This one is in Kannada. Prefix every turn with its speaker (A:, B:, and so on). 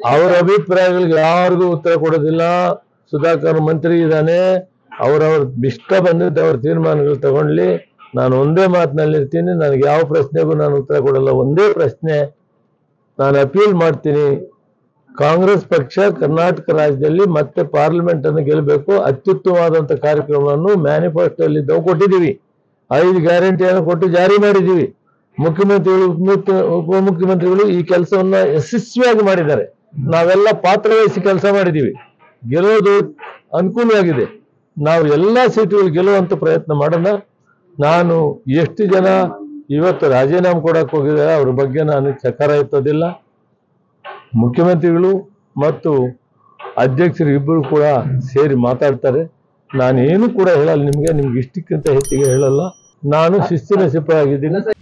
A: ಅವರ ಅಭಿಪ್ರಾಯಗಳಿಗೆ ಯಾರಿಗೂ ಉತ್ತರ ಕೊಡೋದಿಲ್ಲ. ಸುಧಾಕರ್ ಮಂತ್ರಿ ಇದ್ದಾನೆ, ಅವರವ್ರ ಇಷ್ಟ ಬಂದಿದ್ದ ಅವ್ರ ತೀರ್ಮಾನಗಳು ತಗೊಂಡ್ಲಿ. ನಾನು ಒಂದೇ ಮಾತಿನಲ್ಲಿರ್ತೀನಿ, ನನಗೆ ಯಾವ ಪ್ರಶ್ನೆಗೂ ನಾನು ಉತ್ತರ ಕೊಡಲ್ಲ. ಒಂದೇ ಪ್ರಶ್ನೆ ನಾನು ಅಪೀಲ್ ಮಾಡ್ತೀನಿ, ಕಾಂಗ್ರೆಸ್ ಪಕ್ಷ ಕರ್ನಾಟಕ ರಾಜ್ಯದಲ್ಲಿ ಮತ್ತೆ ಪಾರ್ಲಿಮೆಂಟ್ ಅನ್ನು ಗೆಲ್ಲಬೇಕು. ಅತ್ಯುತ್ತಮವಾದಂಥ ಕಾರ್ಯಕ್ರಮವನ್ನು ಮ್ಯಾನಿಫೆಸ್ಟೋಲ್ಲಿ ನಾವು ಕೊಟ್ಟಿದ್ದೀವಿ. 5 ಗ್ಯಾರಂಟಿಯನ್ನು ಕೊಟ್ಟು ಜಾರಿ ಮಾಡಿದ್ದೀವಿ. ಮುಖ್ಯಮಂತ್ರಿಗಳು ಉಪಮುಖ್ಯಮಂತ್ರಿಗಳು ಈ ಕೆಲಸವನ್ನ ಯಶಸ್ವಿಯಾಗಿ ಮಾಡಿದ್ದಾರೆ. ನಾವೆಲ್ಲ ಪಾತ್ರವಹಿಸಿ ಕೆಲಸ ಮಾಡಿದ್ದೀವಿ. ಗೆಲ್ಲೋದು ಅನುಕೂಲವಾಗಿದೆ. ನಾವು ಎಲ್ಲ ಸೀಟುಗಳು ಗೆಲ್ಲುವಂತ ಪ್ರಯತ್ನ ಮಾಡೋಣ. ನಾನು ಎಷ್ಟು ಜನ ಇವತ್ತು ರಾಜೀನಾಮೆ ಕೊಡಕ್ಕೆ ಹೋಗಿದ್ದಾರೆ ಅವ್ರ ಬಗ್ಗೆ ನಾನು ಚಕಾರ ಎತ್ತೋದಿಲ್ಲ. ಮುಖ್ಯಮಂತ್ರಿಗಳು ಮತ್ತು ಅಧ್ಯಕ್ಷರು ಇಬ್ಬರು ಕೂಡ ಸೇರಿ ಮಾತಾಡ್ತಾರೆ. ನಾನೇನು ಕೂಡ ಹೇಳಲ್ಲ, ನಿಮ್ಗೆ ಇಷ್ಟಕ್ಕಿಂತ ಹೆಚ್ಚಿಗೆ ಹೇಳಲ್ಲ. ನಾನು ಶಿಸ್ತಿನ ಸಿಪಾಯಿಯಾಗಿದ್ದೀನಿ.